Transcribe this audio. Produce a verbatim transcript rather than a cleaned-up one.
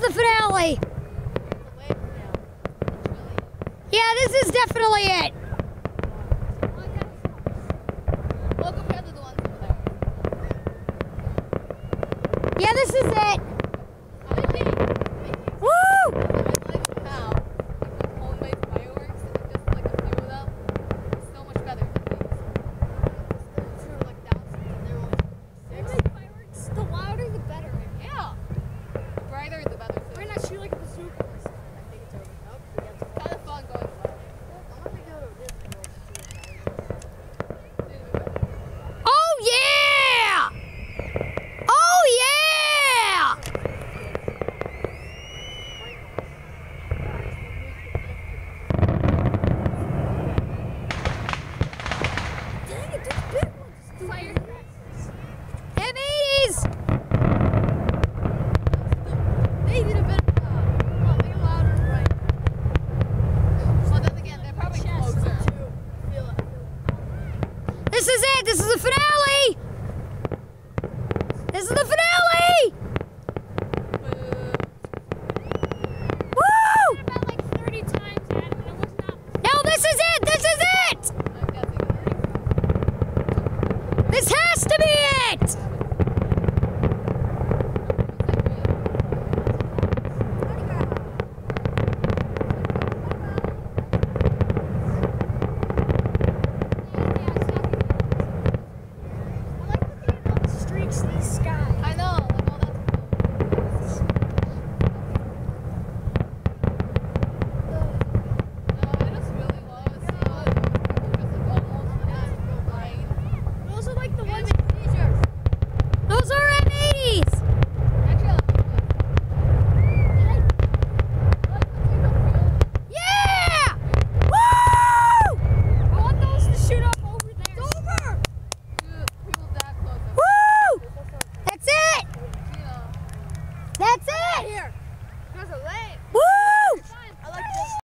the finale. Yeah, this is definitely it. Yeah, this is it. Woo! The louder the better. Yeah. The brighter the better. Why not shoot like a bazooka? I think it's over. Nope. It's kind of fun going low. I'm gonna go to a different one. Oh yeah! Oh yeah! Dang it, there's big ones. Fire. M eighties! They need a bit. Uh, well, make it louder, right? Well, then again, they're probably closer. This is it. This is the finale.